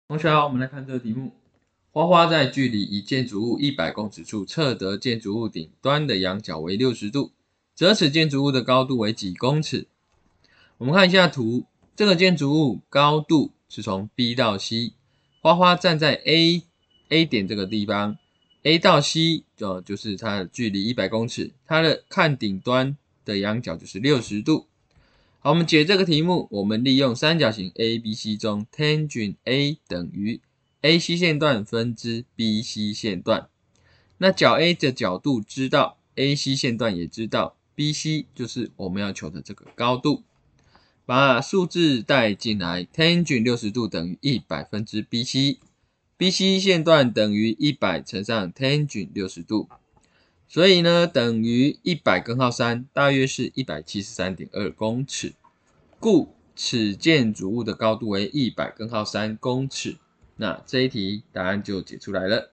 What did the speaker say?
同学好，我们来看这个题目。花花在距离一建筑物100公尺处测得建筑物顶端的仰角为60度，则此建筑物的高度为几公尺？我们看一下图，这个建筑物高度是从 B 到 C， 花花站在 A 点这个地方 ，A 到 C 就是它的距离100公尺，它的看顶端的仰角就是60度。好，我们解这个题目，我们利用三角形 ABC 中 tangent A 等于 AC 线段分之 BC 线段。那角 A 的角度知道 ，AC 线段也知道 ，BC 就是我们要求的这个高度。把数字带进来 ，tangent 60度等于100分之 BC，BC 线段等于100乘上 tangent 60度。所以呢，等于100根号3，大约是 173.2 公尺。故此建筑物的高度为100根号3公尺。那这一题答案就解出来了。